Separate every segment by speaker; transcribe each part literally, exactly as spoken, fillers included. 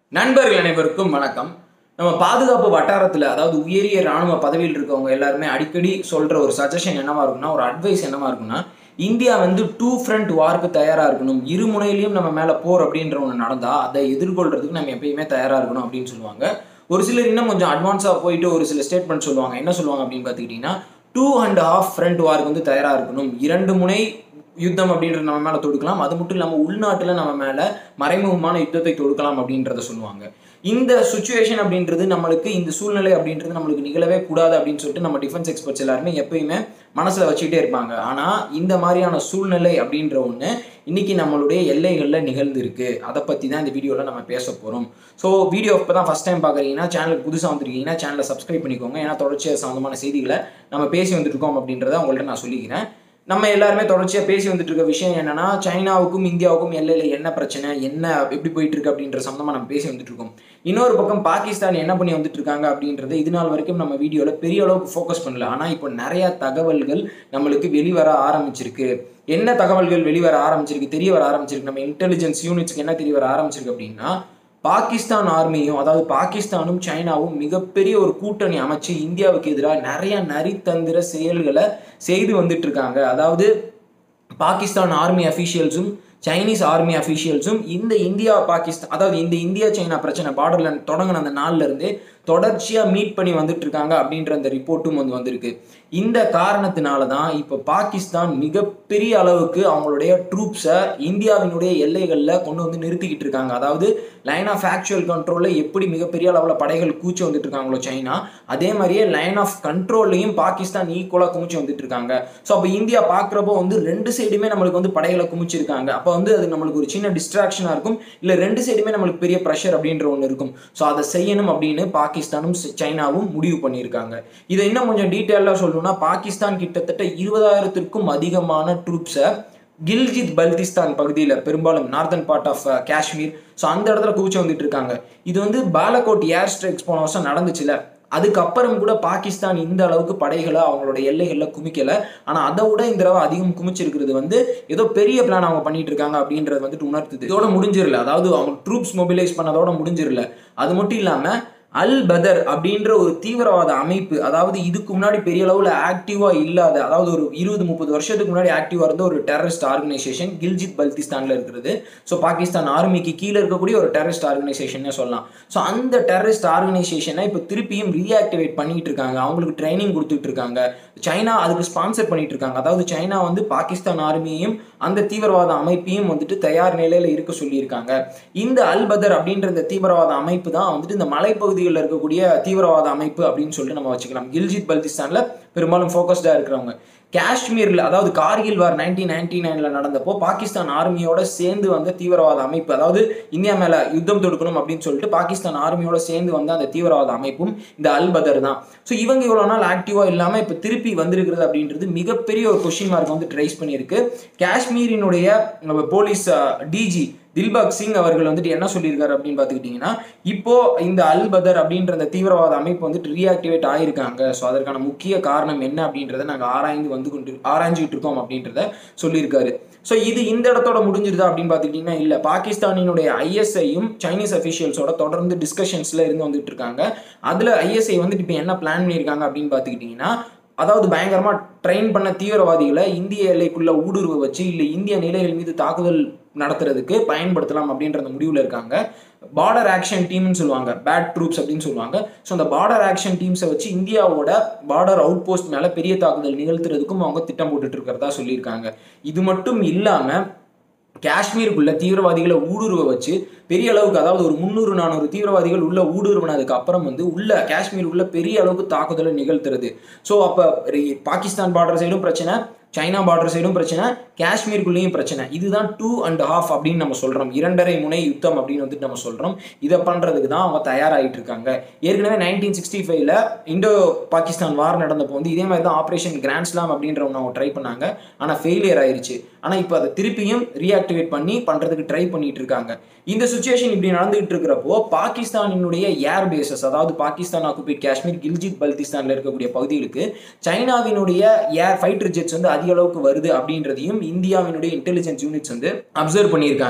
Speaker 1: நண்பர்கள் அனைவருக்கும் வணக்கம். நம்ம பாதுகாப்பு வட்டாரத்தில் அதாவது உயரிய ராணுவ பதவியில் இருக்கவங்க எல்லாருமே அடிக்கடி சொல்ற ஒரு சஜஷன் என்னவா இருக்குன்னா, ஒரு அட்வைஸ் என்னவா இருக்குன்னா, இந்தியா வந்து டூ ஃப்ரண்ட் வார்க்கு தயாரா இருக்கணும். இரு முனையிலையும் நம்ம மேல போர் அப்படின்ற ஒன்று நடந்தா அதை எதிர்கொள்றதுக்கு நம்ம எப்பயுமே தயாரா இருக்கணும் அப்படின்னு சொல்லுவாங்க. ஒரு சிலர் இன்னும் கொஞ்சம் அட்வான்ஸா போயிட்டு ஒரு சில ஸ்டேட்மெண்ட் சொல்லுவாங்க. என்ன சொல்லுவாங்க அப்படின்னு பார்த்துக்கிட்டீங்கன்னா, டூ அண்ட் ஹாஃப் ஃப்ரண்ட் வார்க்கு வந்து தயாரா இருக்கணும். இரண்டு முனை யுத்தம் அப்படின்ற நம்ம மேல தொடுக்கலாம். அது மட்டும் இல்லாமல் உள்நாட்டில் நம்ம மேல மறைமுகமான யுத்தத்தை தொடுக்கலாம் அப்படின்றத சொல்லுவாங்க. இந்த சுச்சுவேஷன் அப்படின்றது நம்மளுக்கு இந்த சூழ்நிலை அப்படின்றது நம்மளுக்கு நிகழவே கூடாது அப்படின்னு சொல்லிட்டு நம்ம டிஃபென்ஸ் எக்ஸ்பர்ட்ஸ் எல்லாருமே எப்பயுமே மனசுல வச்சுக்கிட்டே இருப்பாங்க. ஆனா இந்த மாதிரியான சூழ்நிலை அப்படின்ற ஒண்ணு இன்னைக்கு நம்மளுடைய எல்லைகளில் நிகழ்ந்து இருக்கு. அதை பத்தி தான் இந்த வீடியோல நம்ம பேச போறோம். ஸோ வீடியோ இப்போ தான் ஃபர்ஸ்ட் டைம் பார்க்குறீங்கன்னா, சேனலுக்கு புதுசாக வந்திருக்கீங்கன்னா சேனலை சப்ஸ்கிரைப் பண்ணிக்கோங்க. ஏன்னா தொடர்ச்சியாக சம்பந்தமான செய்திகளை நம்ம பேசி வந்துட்டு இருக்கோம் அப்படின்றத உங்கள்கிட்ட நான் சொல்லிக்கிறேன். நம்ம எல்லாருமே தொடர்ச்சியாக பேசி வந்துட்டு இருக்க விஷயம் என்னன்னா, சைனாவுக்கும் இந்தியாவுக்கும் எல்லையில என்ன பிரச்சனை, என்ன எப்படி போயிட்டு இருக்கு அப்படின்ற சம்பந்தமா நம்ம பேசி வந்துட்டு இருக்கோம். இன்னொரு பக்கம் பாகிஸ்தான் என்ன பண்ணி வந்துட்டு இருக்காங்க அப்படின்றது இது நாள் வரைக்கும் நம்ம வீடியோல பெரிய அளவுக்கு ஃபோக்கஸ் பண்ணல. ஆனா இப்போ நிறைய தகவல்கள் நம்மளுக்கு வெளிவர ஆரம்பிச்சிருக்கு. என்ன தகவல்கள் வெளிவர ஆரம்பிச்சிருக்கு, தெரிய வர ஆரம்பிச்சிருக்கு, நம்ம இன்டெலிஜென்ஸ் யூனிட்ஸ்க்கு என்ன தெரிய வர ஆரம்பிச்சிருக்கு அப்படின்னா, பாகிஸ்தான் ஆர்மியும் அதாவது பாகிஸ்தானும் சைனாவும் மிகப்பெரிய ஒரு கூட்டணி அமைச்சு இந்தியாவுக்கு எதிராக நிறைய நரித்தந்திர செயல்களை செய்து வந்துட்டு இருக்காங்க. அதாவது பாகிஸ்தான் ஆர்மி அஃபீஷியல்ஸும் சைனீஸ் ஆர்மி அஃபீஷியல்ஸும் இந்த இந்தியா பாகிஸ்தான் அதாவது இந்த இந்தியா சைனா பிரச்சனை பார்டர்ல தொடங்கின அந்த நாள்ல இருந்தே தொடர்ச்சியா மீட் பண்ணி வந்துட்டு இருக்காங்க அப்படின்ற அந்த ரிப்போர்ட்டும் வந்து வந்திருக்கு. இந்த காரணத்தினால தான் இப்போ பாகிஸ்தான் மிகப்பெரிய அளவுக்கு அவங்களுடைய ட்ரூப்ஸை இந்தியாவினுடைய எல்லைகளில் கொண்டு வந்து நிறுத்திக்கிட்டு இருக்காங்க. அதாவது லைன் ஆஃப் ஆக்சுவல் கண்ட்ரோலில் எப்படி மிகப்பெரிய அளவில் படைகள் கூச்சி வந்துட்டு இருக்காங்களோ சைனா, அதே மாதிரியே லைன் ஆஃப் கண்ட்ரோல்லையும் பாகிஸ்தான் ஈக்குவலாக குமிச்சு வந்துட்டு இருக்காங்க. ஸோ அப்போ இந்தியா பார்க்குறப்போ வந்து ரெண்டு சைடுமே நம்மளுக்கு வந்து படைகளை குமிச்சிருக்காங்க. அப்போ வந்து அது நம்மளுக்கு ஒரு சின்ன டிஸ்ட்ராக்ஷனாக இருக்கும், இல்லை ரெண்டு சைடுமே நம்மளுக்கு பெரிய ப்ரெஷர் அப்படின்ற ஒன்று இருக்கும். ஸோ அதை செய்யணும் அப்படின்னு பாகிஸ்தானும் சைனாவும் முடிவு பண்ணியிருக்காங்க. இதை இன்னும் கொஞ்சம் டீட்டெயிலாக சொல்லணும்னா, பாகிஸ்தான் கிட்டத்தட்ட இருபதாயிரத்திற்கும் அதிகமான ட்ரூப்ஸை கில்ஜித் பல்திஸ்தான் பகுதியில், பெரும்பாலும் northern part of Kashmir, so அந்த இடத்துல குவிச்சு வந்துட்டு இருக்காங்க. இது வந்து பாலகோட் ஏர் ஸ்ட்ரைக்ஸ் போன வருஷம் நடந்துச்சுல, அதுக்கப்புறம் கூட பாகிஸ்தான் இந்த அளவுக்கு படைகளை அவங்களோட எல்லைகளில் குமிக்கல. ஆனால் அதை விட இந்த தடவை அதிகம் குமிச்சிருக்கிறது வந்து ஏதோ பெரிய பிளான் அவங்க பண்ணிட்டு இருக்காங்க அப்படின்றது வந்துட்டு உணர்த்துது. இதோட முடிஞ்சிடல, அதாவது அவங்க ட்ரூப்ஸ் மொபிலைஸ் பண்ணதோட முடிஞ்சிடல. அது மட்டும் இல்லாமல் அல் பதர் அப்படின்ற ஒரு தீவிரவாத அமைப்பு, அதாவது இதுக்கு முன்னாடி பெரிய அளவில் ஆக்டிவா இல்லாத, அதாவது ஒரு இருபது முப்பது வருஷத்துக்கு முன்னாடி ஆக்டிவா இருந்த ஒரு டெரரிஸ்ட் ஆர்கனைசேஷன் கில்ஜித் பல்திஸ்தான்ல இருக்கிறது. ஸோ பாகிஸ்தான் ஆர்மிக்கு கீழே இருக்கக்கூடிய ஒரு டெரரிஸ்ட் ஆர்கனைசேஷன் சொல்லலாம். ஸோ அந்த டெரரிஸ்ட் ஆர்கனைசேஷனை இப்போ திருப்பியும் ரீஆக்டிவேட் பண்ணிட்டு இருக்காங்க. அவங்களுக்கு ட்ரைனிங் கொடுத்துட்டு இருக்காங்க. சைனா அதுக்கு ஸ்பான்சர் பண்ணிட்டு இருக்காங்க. அதாவது சைனா வந்து பாகிஸ்தான் ஆர்மியையும் அந்த தீவிரவாத அமைப்பையும் வந்துட்டு தயார் நிலையில இருக்க சொல்லியிருக்காங்க. இந்த அல் பதர் அப்படின்ற இந்த தீவிரவாத அமைப்பு தான் வந்துட்டு இந்த மலைப்பகுதி இருக்கக்கூடிய தீவிரவாத அமைப்பு அப்படின்னு சொல்லிட்டு நம்ம வச்சுக்கலாம். கில்ஜித் பல்திஸ்தான்ல பெரும்பாலும் ஃபோக்கஸ்டா இருக்கிறவங்க. காஷ்மீர்ல அதாவது கார்கில் வார் நைன்டீன் நைன்டி நைன்ல நடந்தப்போ பாகிஸ்தான் ஆர்மியோட சேர்ந்து வந்த தீவிரவாத அமைப்பு, அதாவது இந்தியா மேல யுத்தம் தொடுக்கணும் அப்படின்னு சொல்லிட்டு பாகிஸ்தான் ஆர்மியோட சேர்ந்து வந்த அந்த தீவிரவாத அமைப்பும் இந்த அல் பதர் தான். ஸோ இவங்க இவ்வளவு நாள் ஆக்டிவா இல்லாம இப்ப திருப்பி வந்திருக்கிறது அப்படின்றது மிகப்பெரிய ஒரு கொஸ்டின் மார்க் வந்து ரைஸ் பண்ணியிருக்கு. காஷ்மீரினுடைய போலீஸ் டிஜி தில்பாக் சிங் அவர்கள் வந்துட்டு என்ன சொல்லியிருக்காரு அப்படின்னு பார்த்துக்கிட்டிங்கன்னா, இப்போ இந்த அல் பதர் அப்படின்ற அந்த தீவிரவாத அமைப்பு வந்துட்டு ரீஆக்டிவேட் ஆகியிருக்காங்க. ஸோ அதற்கான முக்கிய காரணம் என்ன அப்படின்றத நாங்கள் ஆராய்ந்து வந்து கொண்டு ஆராய்ஞ்சிட்டு இருக்கோம் அப்படின்றத சொல்லியிருக்காரு. ஸோ இது இந்த இடத்தோட முடிஞ்சிருதா அப்படின்னு பார்த்துக்கிட்டிங்கன்னா இல்லை. பாகிஸ்தானினுடைய ஐஎஸ்ஐயும் சைனீஸ் அஃபிஷியல்ஸோட தொடர்ந்து டிஸ்கஷன்ஸில் இருந்து வந்துட்டு இருக்காங்க. அதில் ஐஎஸ்ஐ வந்துட்டு இப்போ என்ன பிளான் பண்ணியிருக்காங்க அப்படின்னு பார்த்துக்கிட்டிங்கன்னா, அதாவது பயங்கரமா ட்ரெயின் பண்ண தீவிரவாதிகளை இந்திய எல்லைக்குள்ள ஊடுருவ வச்சு இல்லை இந்திய நிலைகள் மீது தாக்குதல் நடத்துறதுக்கு பயன்படுத்தலாம் அப்படின்ற அந்த முடிவில் இருக்காங்க. பார்டர் ஆக்ஷன் டீம்னு சொல்லுவாங்க, பேட் ட்ரூப்ஸ் அப்படின்னு சொல்லுவாங்க. ஸோ அந்த பார்டர் ஆக்ஷன் டீம்ஸை வச்சு இந்தியாவோட பார்டர் அவுட் போஸ்ட் மேலே பெரிய தாக்குதல் நிகழ்த்துறதுக்கும் அவங்க திட்டம் போட்டுட்டு இருக்கிறதா சொல்லியிருக்காங்க. இது மட்டும் இல்லாமல் காஷ்மீருக்குள்ள தீவிரவாதிகளை ஊடுருவ வச்சு பெரிய அளவுக்கு, அதாவது ஒரு முந்நூறு நானூறு தீவிரவாதிகள் உள்ள ஊடுருவனதுக்கு அப்புறம் வந்து உள்ள காஷ்மீர் உள்ள பெரிய அளவுக்கு தாக்குதலை நிகழ்த்துறது. ஸோ அப்போ பாகிஸ்தான் பார்டர் சைடும் பிரச்சனை, சைனா பார்டர் சைடும் பிரச்சனை, காஷ்மீருக்குள்ளேயும் பிரச்சனை. இதுதான் டூ அண்ட் ஹாஃப் அப்படின்னு நம்ம சொல்றோம், இரண்டரை முனை யுத்தம் அப்படின்னு வந்துட்டு நம்ம சொல்றோம். இதை பண்றதுக்கு தான் அவங்க தயாராகிட்டு இருக்காங்க. ஏற்கனவே நைன்டீன் சிக்ஸ்டி ஃபைவ்ல இண்டோ பாகிஸ்தான் வார் நடந்தப்போ வந்து இதே மாதிரி தான் ஆப்ரேஷன் கிராண்ட்ஸ்லாம் அப்படின்ற ஒன்று அவங்க ட்ரை பண்ணாங்க. ஆனால் ஃபெயிலியர் ஆயிருச்சு. ஆனால் இப்போ அதை திருப்பியும் ரீஆக்டிவேட் பண்ணி பண்றதுக்கு ட்ரை பண்ணிட்டு இருக்காங்க. இந்த சுச்சுவேஷன் இப்படி நடந்துகிட்டு இருக்கிறப்போ பாகிஸ்தானினுடைய ஏர் பேசஸ், அதாவது பாகிஸ்தான் ஆக்குபைட் காஷ்மீர் கில்ஜித் பல்திஸ்தான்ல இருக்கக்கூடிய பகுதிகளுக்கு சைனாவினுடைய ஏர் ஃபைட்டர் ஜெட்ஸ் வந்து அதிக அளவுக்கு வருது அப்படின்றதையும் இந்தியாவினுடைய இன்டெலிஜென்ஸ் யூனிட்ஸ் வந்து அப்சர்வ் பண்ணியிருக்காங்க.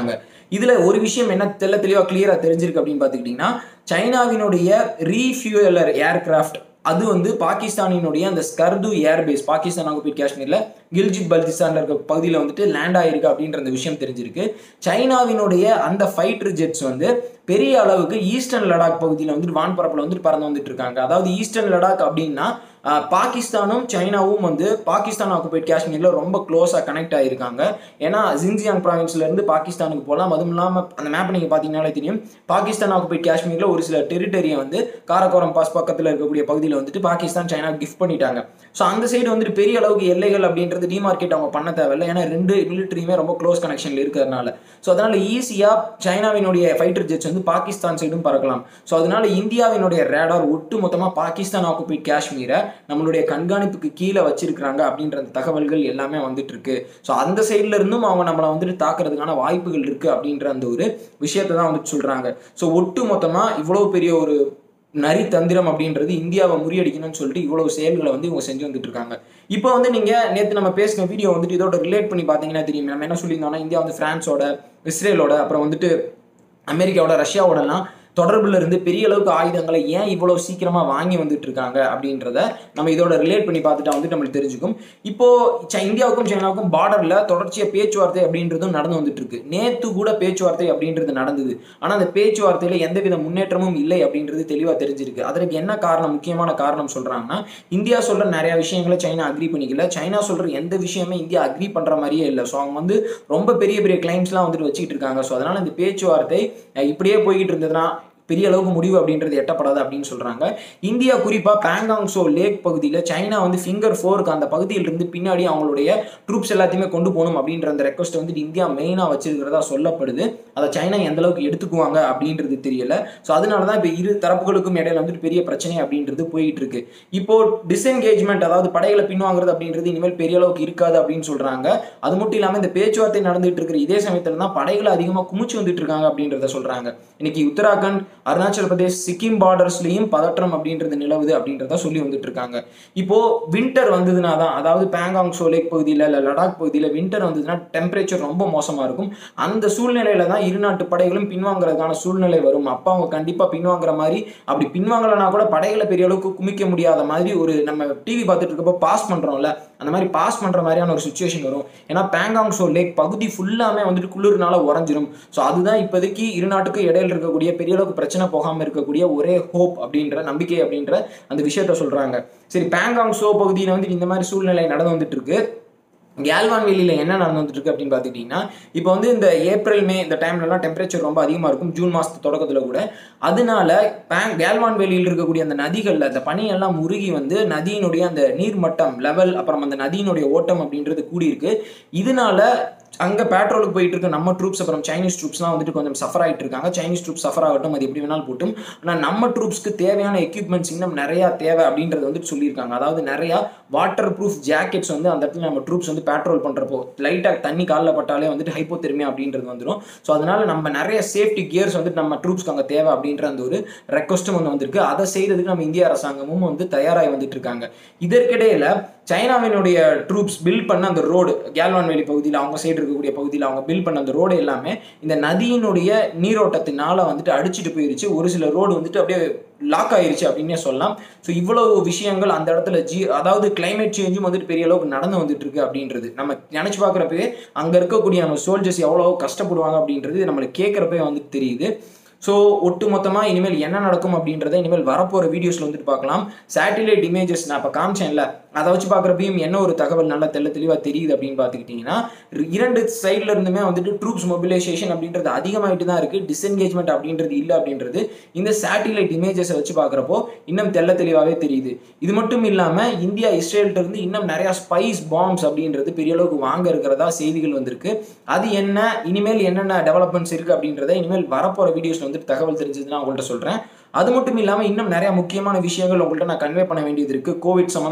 Speaker 1: இதுல ஒரு விஷயம் என்ன தெல்ல தெளிவா கிளியரா தெரிஞ்சிருக்கு அப்படின்னு பாத்துக்கிட்டீங்கன்னா, சைனாவினுடைய ரீஃபியூயலர் ஏர்கிராஃப்ட் அது வந்து பாகிஸ்தானினுடைய அந்த ஸ்கர்து ஏர்பேஸ், பாகிஸ்தான் ஆக்குபைட் காஷ்மீர்ல கில்ஜித் பல்திஸ்தான்ல இருக்க பகுதியில் வந்துட்டு லேண்ட் ஆயிருக்கு அப்படின்ற அந்த விஷயம் தெரிஞ்சிருக்கு. சைனாவினுடைய அந்த ஃபைட்டர் ஜெட்ஸ் வந்து பெரிய அளவுக்கு ஈஸ்டர்ன் லடாக் பகுதியில் வந்துட்டு வான்பரப்பில் வந்துட்டு பறந்து வந்துட்டு இருக்காங்க. அதாவது ஈஸ்டர்ன் லடாக் அப்படின்னா பாகிஸ்தானும் சைனாவும் வந்து பாகிஸ்தான் ஆக்குபைட் காஷ்மீர்ல ரொம்ப க்ளோஸா கனெக்ட் ஆயிருக்காங்க. ஏன்னா ஜின்ஜியாங் ப்ராவின்ஸ்ல இருந்து பாகிஸ்தானுக்கு போகலாம். அதுவும் இல்லாமல் அந்த மேப் நீங்க பாத்தீங்கன்னாலே தெரியும், பாகிஸ்தான் ஆக்குபைட் காஷ்மீர்ல ஒரு சில டெரிட்டரியை வந்து காரக்கோரம் பாஸ் பக்கத்தில் இருக்கக்கூடிய பகுதியில் வந்துட்டு பாகிஸ்தான் சைனா கிஃப்ட் பண்ணிட்டாங்க. ஸோ அந்த சைடு வந்துட்டு பெரிய அளவுக்கு எல்லைகள் அப்படின்றது டிமார்க்கெட் அவங்க பண்ண தேவையில்லை. ஏன்னா ரெண்டு மிலிட்டரியுமே ரொம்ப க்ளோஸ் கனெக்ஷன்ல இருக்கிறதுனால. ஸோ அதனால ஈஸியா சைனாவினுடைய ஃபைட்டர் ஜெட்ஸ் வந்து பாகிஸ்தான் சைடும் பறக்கலாம். ஸோ அதனால இந்தியாவினுடைய ரேடார் ஒட்டு மொத்தமாக பாகிஸ்தான் ஆக்குபைட் காஷ்மீரை நம்மளுடைய கண்காணிப்புக்கு கீழே வச்சிருக்கிறாங்க அப்படின்ற தகவல்கள் எல்லாமே வந்துட்டு இருக்கு. ஸோ அந்த சைட்ல இருந்தும் அவங்க நம்மளை வந்துட்டு தாக்குறதுக்கான வாய்ப்புகள் இருக்கு அப்படின்ற அந்த ஒரு விஷயத்தை தான் வந்துட்டு சொல்றாங்க. ஸோ ஒட்டு மொத்தமா இவ்வளவு பெரிய ஒரு நரி தந்திரம் அப்படின்றது இந்தியாவை முறியடிக்கணும்னு சொல்லிட்டு இவ்வளவு செயல்களை வந்து இவங்க செஞ்சு வந்துட்டு இருக்காங்க. இப்போ வந்து நீங்க நேற்று நம்ம பேசின வீடியோ வந்துட்டு இதோட ரிலேட் பண்ணி பாத்தீங்கன்னா தெரியும், நம்ம என்ன சொல்லியிருந்தோம்னா இந்தியா வந்து பிரான்ஸோட, இஸ்ரேலோட, அப்புறம் வந்துட்டு அமெரிக்காவோட, ரஷ்யாவோடலாம் தொடர்புல இருந்து பெரிய அளவுக்கு ஆயுதங்களை ஏன் இவ்வளவு சீக்கிரமா வாங்கி வந்துட்டு இருக்காங்க அப்படின்றத நம்ம இதோட ரிலேட் பண்ணி பார்த்துட்டா வந்து நம்மளுக்கு தெரிஞ்சுக்கும். இப்போ இந்தியாவுக்கும் சைனாவுக்கும் பார்டர்ல தொடர்ச்சியா பேச்சுவார்த்தை அப்படின்றதும் நடந்து வந்துட்டு இருக்கு. நேத்து கூட பேச்சுவார்த்தை அப்படின்றது நடந்தது. ஆனா அந்த பேச்சுவார்த்தையில எந்தவித முன்னேற்றமும் இல்லை அப்படின்றது தெளிவா தெரிஞ்சிருக்கு. அதற்கு என்ன காரணம், முக்கியமான காரணம் சொல்றாங்கன்னா, இந்தியா சொல்ற நிறைய விஷயங்களை சைனா அக்ரி பண்ணிக்கல, சைனா சொல்ற எந்த விஷயமே இந்தியா அக்ரி பண்ற மாதிரியே இல்லை. ஸோ அவங்க வந்து ரொம்ப பெரிய பெரிய கிளைம்ஸ்லாம் வந்துட்டு வச்சுக்கிட்டு இருக்காங்க. ஸோ அதனால இந்த பேச்சுவார்த்தை இப்படியே போய்கிட்டு இருந்ததுன்னா பெரிய அளவுக்கு முடிவு அப்படின்றது எட்டப்படாது அப்படின்னு சொல்றாங்க. இந்தியா குறிப்பா பேங்காங் சோ லேக் பகுதியில் சைனா வந்து ஃபிங்கர் ஃபோருக்கு அந்த பகுதியில் இருந்து பின்னாடி அவங்களுடைய ட்ரூப்ஸ் எல்லாத்தையுமே கொண்டு போகணும் அப்படின்ற அந்த ரெக்வஸ்ட் வந்து இந்தியா மெயினா வச்சிருக்கிறதா சொல்லப்படுது. அதை சைனா எந்த அளவுக்கு எடுத்துக்குவாங்க அப்படின்றது தெரியல. ஸோ அதனாலதான் இப்போ இரு தரப்புகளுக்கும் இடையில வந்துட்டு பெரிய பிரச்சனை அப்படின்றது போயிட்டு இருக்கு. இப்போ டிஸ்என்கேஜ்மெண்ட், அதாவது படைகளை பின்வாங்குறது அப்படின்றது இனிமேல் பெரிய அளவுக்கு இருக்காது அப்படின்னு சொல்றாங்க. அது மட்டும் இல்லாமல் இந்த பேச்சுவார்த்தை நடந்துட்டு இருக்கிற இதே சமயத்துல தான் படைகளை அதிகமாக குமிச்சு வந்துட்டு இருக்காங்க அப்படின்றத சொல்றாங்க. இன்னைக்கு உத்தராகண்ட், அருணாச்சல பிரதேஷ், சிக்கிம் பார்டர்ஸ்லயும் பதற்றம் அப்படின்றது நிலவுது அப்படின்றத சொல்லி வந்துட்டு இருக்காங்க. இப்போ வின்டர் வந்ததுனா தான், அதாவது பேங்காங் சோ லேக் பகுதியில் இல்லை லடாக் பகுதியில் வின்டர் வந்ததுன்னா டெம்பரேச்சர் ரொம்ப மோசமா இருக்கும். அந்த சூழ்நிலையில தான் இரு நாட்டு படைகளும் பின்வாங்குறதுக்கான சூழ்நிலை வரும். அப்ப அவங்க கண்டிப்பா பின்வாங்குற மாதிரி, அப்படி பின்வாங்கலனா கூட படைகளை பெரிய அளவுக்கு குமிக்க முடியாத மாதிரி ஒரு நம்ம டிவி பார்த்துட்டு இருக்கப்போ பாஸ் பண்றோம்ல, அந்த மாதிரி பாஸ் பண்ற மாதிரியான ஒரு சுச்சுவேஷன் வரும். ஏன்னா பேங்காங் சோ லேக் பகுதி ஃபுல்லாமே வந்துட்டு குளிர்னால உறைஞ்சிரும். ஸோ அதுதான் இப்போதைக்கு இரு நாட்டுக்கு இடையில இருக்கக்கூடிய பெரிய அளவுக்கு பிரச்சனை போகாம இருக்கக்கூடிய ஒரே ஹோப் அப்படின்ற நம்பிக்கை அப்படின்ற அந்த விஷயத்த சொல்றாங்க. சரி, பேங்காங் சோ பகுதியில் வந்து இந்த மாதிரி சூழ்நிலை நடந்து வந்துட்டு இருக்கு. கேல்வான் வேலியில என்ன நடந்துட்டு இருக்கு அப்படின்னு பாத்துக்கிட்டீங்கன்னா, இப்போ வந்து இந்த ஏப்ரல் மே இந்த டைம்லலாம் டெம்பரேச்சர் ரொம்ப அதிகமா இருக்கும், ஜூன் மாசத்து தொடக்கத்துல கூட. அதனால கேல்வான் வேலியில் இருக்கக்கூடிய அந்த நதிகள்ல அந்த பனியெல்லாம் உருகி வந்து நதியினுடைய அந்த நீர்மட்டம் லெவல், அப்புறம் அந்த நதியினுடைய ஓட்டம் அப்படின்றது கூடியிருக்கு. இதனால அங்கே பேட்ரோலுக்கு போயிட்டு இருக்க நம்ம ட்ரூப்ஸ், அப்புறம் சைனீஸ் ட்ரூப்ஸ்லாம் வந்துட்டு கொஞ்சம் சஃபர் ஆகிட்டு இருக்காங்க. சைனீஸ் ட்ரூப்ஸ் சஃபர் ஆகட்டும், அது எப்படி வேணாலும் போட்டும். ஆனால் நம்ம ட்ரூப்ஸ்க்கு தேவையான எக்யூப்மெண்ட்ஸ் இன்னும் நிறையா தேவை அப்படின்றது வந்துட்டு சொல்லியிருக்காங்க. அதாவது நிறையா வாட்டர் ப்ரூஃப் ஜாக்கெட்ஸ் வந்து அந்த இடத்துல நம்ம ட்ரூப்ஸ் வந்து பேட்ரோல் பண்ணுறப்போ லைட்டாக தண்ணி காலில் பட்டாலே வந்துட்டு ஹைப்போதெர்மியா அப்படின்றது வந்துடும். ஸோ அதனால நம்ம நிறைய சேஃப்டி கியர்ஸ் வந்துட்டு நம்ம ட்ரூப்ஸ்க்கு அங்கே தேவை அப்படின்ற அந்த ஒரு ரெக்வஸ்ட்டும் வந்து வந்திருக்கு. அதை செய்யறதுக்கு நம்ம இந்திய அரசாங்கமும் வந்து தயாராகி வந்துட்டு இருக்காங்க. இதற்கிடையில சைனாவினுடைய ட்ரூப்ஸ் பில்ட் பண்ண அந்த ரோடு, கேல்வான் வேலி பகுதியில் அவங்க சைடு இருக்கக்கூடிய பகுதியில் அவங்க பில்ட் பண்ண அந்த ரோடு எல்லாமே இந்த நதியினுடைய நீரோட்டத்தினால வந்துட்டு அடிச்சுட்டு போயிருச்சு. ஒரு சில ரோடு வந்துட்டு அப்படியே லாக் ஆயிருச்சு அப்படின்னே சொல்லலாம். ஸோ இவ்வளவு விஷயங்கள் அந்த இடத்துல ஜி அதாவது கிளைமேட் சேஞ்சும் வந்துட்டு பெரிய அளவுக்கு நடந்து வந்துட்டு இருக்கு அப்படின்றது நம்ம நினைச்சு பார்க்குறப்பவே அங்கே இருக்கக்கூடிய நம்ம சோல்ஜர்ஸ் எவ்வளோ கஷ்டப்படுவாங்க அப்படின்றது நம்மளுக்கு கேட்குறப்பே வந்துட்டு தெரியுது. ஸோ ஒட்டு மொத்தமாக இனிமேல் என்ன நடக்கும் அப்படின்றத இனிமேல் வரப்போகிற வீடியோஸில் வந்துட்டு பார்க்கலாம். சேட்டிலைட் இமேஜஸ் நான் இப்போ காமிச்சேன்ல, அதை வச்சு பார்க்குறப்பையும் என்ன ஒரு தகவல் நல்லா தெல்ல தெளிவாக தெரியுது அப்படின்னு பார்த்துக்கிட்டிங்கன்னா, இரண்டு சைடில் இருந்துமே வந்துட்டு ட்ரூப்ஸ் மொபிலைசேஷன் அப்படின்றது அதிகமாகிட்டு தான் இருக்குது, டிஸ்என்கேஜ்மெண்ட் அப்படின்றது இல்லை அப்படின்றது இந்த சேட்டிலைட் இமேஜஸை வச்சு பார்க்குறப்போ இன்னும் தெல்ல தெளிவாகவே தெரியுது. இது மட்டும் இல்லாமல் இந்தியா இஸ்ரேல்கிட்ட இருந்து இன்னும் நிறையா ஸ்பைஸ் பாம்ஸ் அப்படின்றது பெரிய அளவுக்கு வாங்க இருக்கிறதா செய்திகள் வந்திருக்கு. அது என்ன, இனிமேல் என்னென்ன டெவலப்மெண்ட்ஸ் இருக்குது அப்படின்றத இனிமேல் வரப்போகிற வீடியோஸில் வந்துட்டு தகவல் தெரிஞ்சதுன்னா உங்கள்கிட்ட சொல்கிறேன். அது மட்டும் இல்லாமல் இன்னும் நிறைய முக்கியமான விஷயங்கள் உங்கள்கிட்ட நான் கன்வே பண்ண வேண்டியது இருக்குது. கோவிட் சம்மந்தமாக வந்திருக்க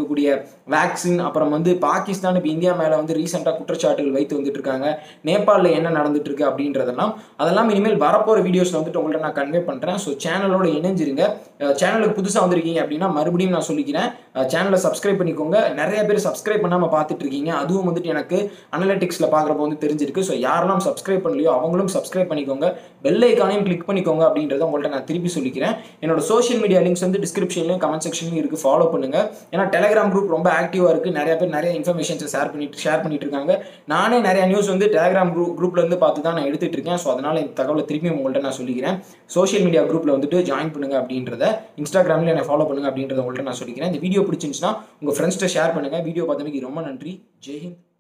Speaker 1: இருக்கக்கூடிய வேக்சின், அப்புறம் வந்து பாகிஸ்தான் இப்போ இந்தியா மேலே வந்து ரீசெண்டாக குற்றச்சாட்டுகள் வைத்து வந்துட்டு இருக்காங்க, நேபாளில் என்ன நடந்துட்டு இருக்கு அப்படின்றதெல்லாம் அதெல்லாம் இனிமேல் வரப்போகிற வீடியோஸில் வந்துட்டு உங்கள்கிட்ட நான் கன்வே பண்ணுறேன். ஸோ சேனலோட இணைஞ்சிருங்க. சேனலுக்கு புதுசாக வந்திருக்கீங்க அப்படின்னா மறுபடியும் நான் சொல்லிக்கிறேன், சேனலை சப்ஸ்கிரைப் பண்ணிக்கோங்க. நிறைய பேர் சப்ஸ்கிரைப் பண்ணாமல் பார்த்துட்டு இருக்கீங்க, அதுவும் வந்துட்டு எனக்கு அனலிட்டிக்ஸில் பார்க்குறப்ப வந்து தெரிஞ்சிருக்கு. ஸோ யாரெல்லாம் சப்ஸ்கிரைப் பண்ணலையோ அவங்களும் சப்ஸ்கிரைப் பண்ணிக்கோங்க, பெல் ஐக்கானையும் கிளிக் பண்ணிக்கோங்க அப்படின்றத உங்கள்கிட்ட நான் திருப்பி சொல்லிக்கிறேன். என்னோட சோஷியல் மீடியா லிங்க்ஸ் வந்து டிஸ்கிரிப்ஷன்லையும் கமெண்ட் செக்ஷன்லையும் இருக்குது, ஃபாலோ பண்ணுங்க. ஏன்னா டெலிகிராம் குரூப் ரொம்ப ஆக்டிவாக இருக்குது, நிறைய பேர் நிறைய இன்ஃபர்மேஷன்ஸை ஷேர் பண்ணிட்டு ஷேர் பண்ணிட்டு இருக்காங்க. நானே நிறைய நியூஸ் வந்து டெலிகிராம் குரூப் குரூப்ல இருந்து பார்த்து தான் நான் எடுத்துட்டு இருக்கேன். ஸோ அதனால இந்த தகவலை திருப்பி உங்கள்கிட்ட நான் சொல்லிக்கிறேன். சோஷியல் மீடியா குரூப்ல வந்துட்டு ஜாயின் பண்ணுங்க அப்படின்றத, இன்ஸ்டாகிராமில் என்னை ஃபாலோ பண்ணுங்க அப்படின்றத உங்கள்கிட்ட நான் சொல்லிக்கிறேன். இந்த வீடியோ பிடிச்சிருந்துச்சுன்னா உங்கள் ஃப்ரெண்ட்ஸ்கிட்ட ஷேர் பண்ணுங்க. வீடியோ பார்த்தமைக்கு ரொம்ப நன்றி. ஜெய் ஹிந்த்.